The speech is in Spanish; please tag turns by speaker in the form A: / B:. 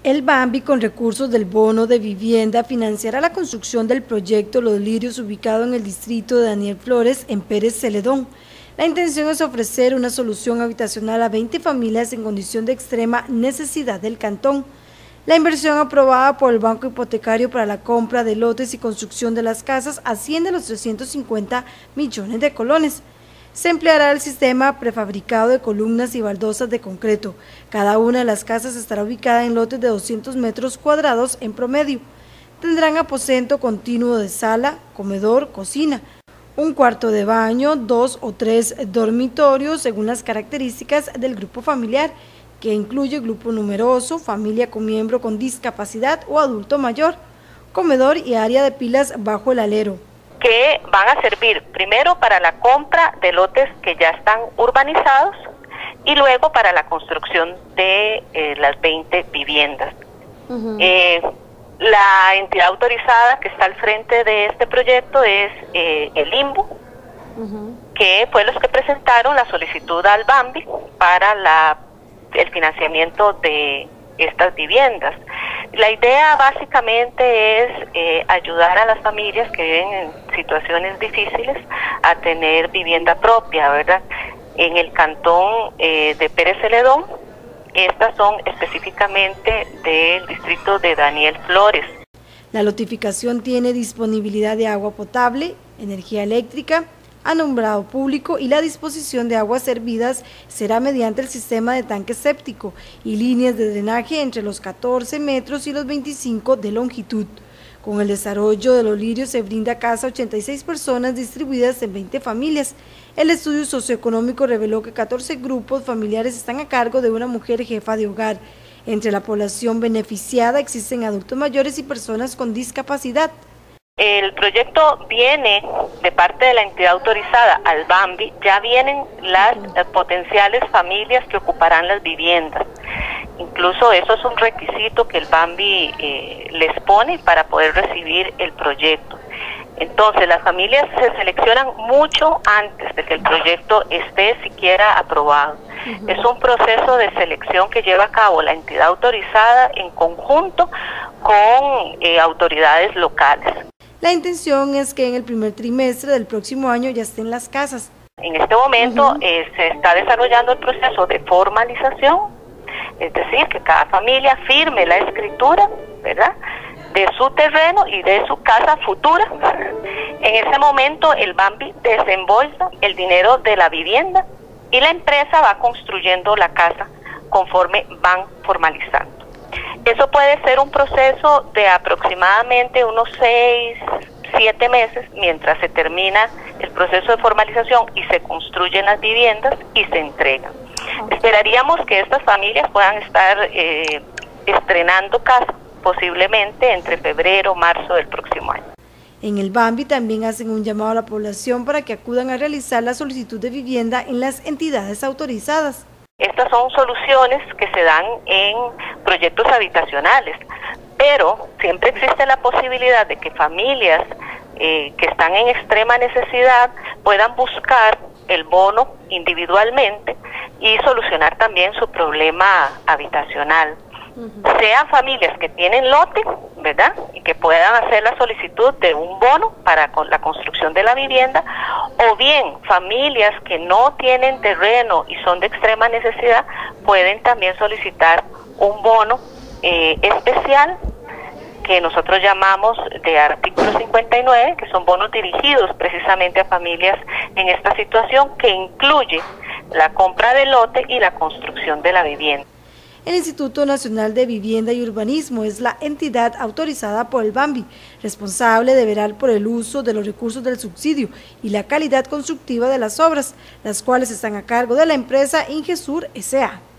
A: El Bambi, con recursos del bono de vivienda, financiará la construcción del proyecto Los Lirios, ubicado en el distrito de Daniel Flores, en Pérez Celedón. La intención es ofrecer una solución habitacional a 20 familias en condición de extrema necesidad del cantón. La inversión aprobada por el Banco Hipotecario para la compra de lotes y construcción de las casas asciende a los 350 millones de colones. Se empleará el sistema prefabricado de columnas y baldosas de concreto. Cada una de las casas estará ubicada en lotes de 200 metros cuadrados en promedio. Tendrán aposento continuo de sala, comedor, cocina, un cuarto de baño, 2 o 3 dormitorios según las características del grupo familiar, que incluye grupo numeroso, familia con miembro con discapacidad o adulto mayor, comedor y área de pilas bajo el alero,
B: que van a servir primero para la compra de lotes que ya están urbanizados y luego para la construcción de las 20 viviendas. La entidad autorizada que está al frente de este proyecto es el INBU, que fue los que presentaron la solicitud al Bambi para el financiamiento de estas viviendas. La idea básicamente es ayudar a las familias que viven en situaciones difíciles a tener vivienda propia, ¿verdad? En el cantón de Pérez Celedón, estas son específicamente del distrito de Daniel Flores.
A: La lotificación tiene disponibilidad de agua potable, energía eléctrica, alumbrado público y la disposición de aguas servidas será mediante el sistema de tanque séptico y líneas de drenaje entre los 14 metros y los 25 de longitud. Con el desarrollo de Los Lirios se brinda casa a 86 personas distribuidas en 20 familias. El estudio socioeconómico reveló que 14 grupos familiares están a cargo de una mujer jefa de hogar. Entre la población beneficiada existen adultos mayores y personas con discapacidad.
B: El proyecto viene de parte de la entidad autorizada al Bambi, ya vienen las potenciales familias que ocuparán las viviendas. Incluso eso es un requisito que el Bambi les pone para poder recibir el proyecto. Entonces las familias se seleccionan mucho antes de que el proyecto esté siquiera aprobado. Es un proceso de selección que lleva a cabo la entidad autorizada en conjunto con autoridades locales.
A: La intención es que en el primer trimestre del próximo año ya estén las casas.
B: En este momento se está desarrollando el proceso de formalización, es decir, que cada familia firme la escritura, ¿verdad?, de su terreno y de su casa futura. En ese momento el Bambi desembolsa el dinero de la vivienda y la empresa va construyendo la casa conforme van formalizando. Eso puede ser un proceso de aproximadamente unos 6, 7 meses mientras se termina el proceso de formalización y se construyen las viviendas y se entregan. Esperaríamos que estas familias puedan estar estrenando casa posiblemente entre febrero o marzo del próximo año.
A: En el Bambi también hacen un llamado a la población para que acudan a realizar la solicitud de vivienda en las entidades autorizadas.
B: Estas son soluciones que se dan en proyectos habitacionales, pero siempre existe la posibilidad de que familias que están en extrema necesidad puedan buscar el bono individualmente y solucionar también su problema habitacional. Sean familias que tienen lote, ¿verdad?, y que puedan hacer la solicitud de un bono para la construcción de la vivienda, o bien familias que no tienen terreno y son de extrema necesidad, pueden también solicitar un bono especial que nosotros llamamos de artículo 59, que son bonos dirigidos precisamente a familias en esta situación, que incluye la compra de lote y la construcción de la vivienda.
A: El Instituto Nacional de Vivienda y Urbanismo es la entidad autorizada por el Bambi, responsable de velar por el uso de los recursos del subsidio y la calidad constructiva de las obras, las cuales están a cargo de la empresa Ingesur S.A.